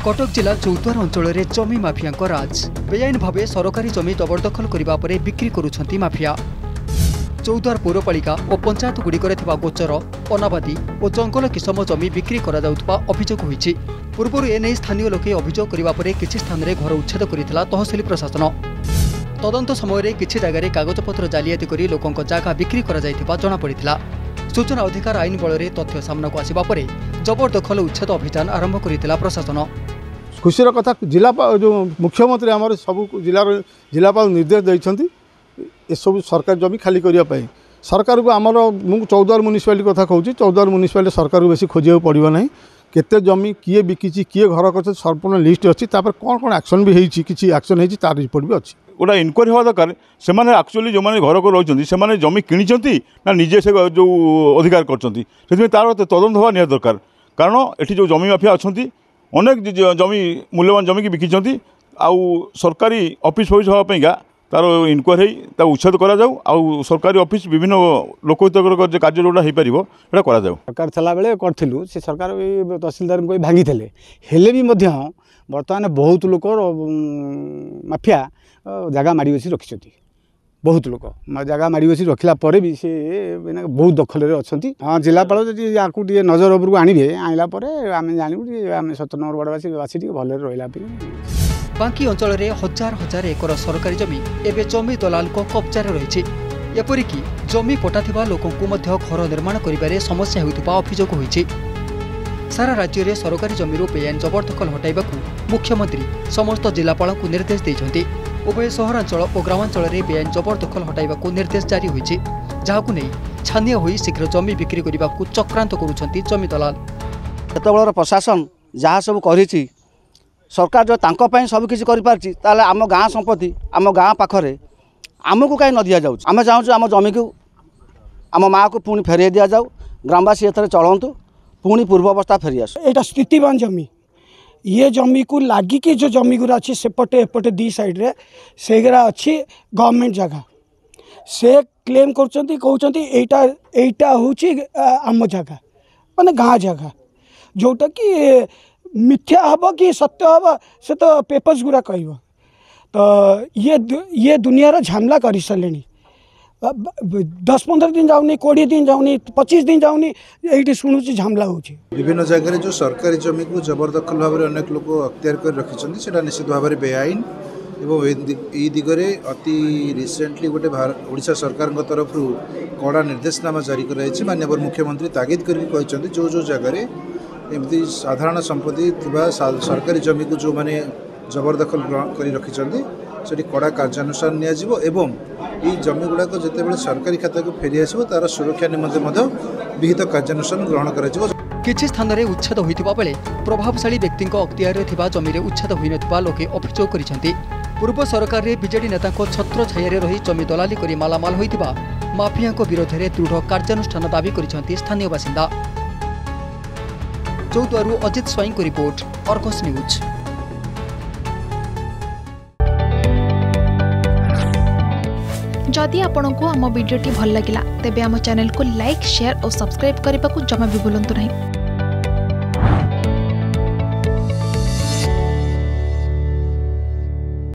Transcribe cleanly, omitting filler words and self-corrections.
कटक जिला चौद्वार अंचल में जमी माफिया राज बेआईन भाव सरकारी जमी जबरदखल करने पर बिक्री करुछंती माफिया। चौद्वार पौरपालिका और पंचायत गुड़िकर गोचर अनाबादी और जंगल किसम जमी बिक्री अभियोग होईछि। पूर्व एने स्थानीय लोके अभियोग करने पर किछि स्थान में घर उच्छेद करथिला तहसिल प्रशासन। तदंत समय किछि जगह कागजपत्र जालियाती करी लोकंक जागा बिक्री करा जायथिबा जणा पड़िथिला। सूचना अधिकार आईन बल में तथ्य सामना को आसिबा परे जबरदखल उच्छेद अभियान आरंभ करथिला प्रशासन। खुशीर कथा जिला जो मुख्यमंत्री आम सब जिलापाल निर्देश देइछंती ए सब सरकार जमी खाली करने सरकार को आमर मु चौद्वार म्युनिसिपालिटी कथा कहूँ। चौद्वार म्युनिसिपालिटी सरकार को बेसी खोजा पड़ो ना केते जमी किए बिकी किए घर कर संपूर्ण लिस्ट अच्छी कौन कौन एक्शन भी किसी एक्शन होती तार रिपोर्ट भी अच्छी गोटा इनक्वारी हवा दरकार से एक्चुअली जो मैंने घर को रही से जमी किणी ना निजे से जो अधिकार कर तार तदंत हवा निहाती दरकार। कारण ये जो जमी माफिया अच्छा अनेक जमी मूल्यवान जमी की बिकी आउ सरकारी ऑफिस फॉफिस हाँपाईका तार इनक्वारी उच्छेद करा जाऊ आउ सरकारी ऑफिस विभिन्न लोकहित कार्य जोड़ा हो पार ये करा जाऊ। सरकार थला बेले करथिलु से सरकार तहसीलदार को भांगी थे हेले भी बर्तमान बहुत लोक माफिया जगह माड़ी बसी रखिंट बहुत लोक जगह माड़ी बसी रखला पर भी से बहुत दखल अच्छा। हाँ जिलापाल जी या नजर उपरको आणवे आनला आम जानू आम 7 नंबर वार्डवासी भल रहा। बांकी अंचल में हजार हजार एकर सरकारी जमी एवं जमी दलाल कब्जार रही। एपरिकी जमी पटा लोकों घर निर्माण कर समस्या होता अभियोग होईछि। सारा राज्य में सरकारी जमी बेआईन जबरदखल हटाइबा मुख्यमंत्री समस्त जिलापाल को निर्देश देइछन्ति। उभय सहरांचल और ग्रामांचल में बेआईन जबरदखल हटाइबा निर्देश जारी होईछि, जाहाकु नै छानिया होई शीघ्र जमी बिक्री करने को चक्रांत करुछन्ति जमी दलाल। एतबेलर प्रशासन जहाँ सब करिछि सरकार जो तांको पई सब किछि करि पारछि ताले आम गाँ संपत्ति आम गाँ पाखरे आमको कहीं न दि जाऊ। आम चाहूँ आम जमी को आम माँ को पुणी फेर दि जाऊ। ग्रामवासी एथरे चलतु पुणी पूर्व अवस्था फेरी आस। एटा स्थितिवान जमी ये जमी को लागिकी जो जमी गुरा अच्छी सेपटे एपटे दी साइड रे सेगरा अच्छी गवर्नमेंट जगह से क्लेम करटा हूँ आम जगह माने गाँ जगह जोटा कि मिथ्या हम कि सत्य हम से तो पेपर्स गुरा कह तो ये दुनिया झामला कर सारे 10-15 दिन जाऊनी 20 दिन जाऊनी 25 दिन जाऊनी ये शुणुची झामला हो। विभिन्न जगह जो सरकारी जमी को जबरदखल भाव में अनेक लोग अख्तियार कर रखिंट से निश्चित भाव में बेआईन एवं यही दिगरे अति रिसेंटली गोटे ओडिशा सरकार तरफ कड़ा निर्देशनामा जारी कर माननीय मुख्यमंत्री तागिद कर जो जगह एमती साधारण संपत्ति सरकारी जमी को जो मैंने जबरदखल कर रखिंट से कड़ा कार्यानुष्ठान एवं ये जमी गुड़ाक जितेबाला सरकारी खाता को फेरी आसो तार सुरक्षा निमंते विहित कार्यानुष्ठान ग्रहण कर। किछि स्थान में उच्छेद होइतिबा बेले प्रभावशाली व्यक्ति अख्तियार थिबा जमी रे उच्छेद होई नथिबा लोके अभियोग करिसेंति। पूर्व सरकार रे बीजेडी नेता छत्र छाया रही जमी दलाली करी मालामाल होइतिबा माफिया विरोध में दृढ़ कार्यानुष्ठान दाबी करिसेंति स्थानीय बासिंदा। चौद्वारू अजित स्वाई को रिपोर्ट, अर्गस न्यूज। जदि आपंक आम भिडी भल लगा तेब आम चैनल को लाइक शेयर और सब्सक्राइब करने को जमा भी भूलु नहीं।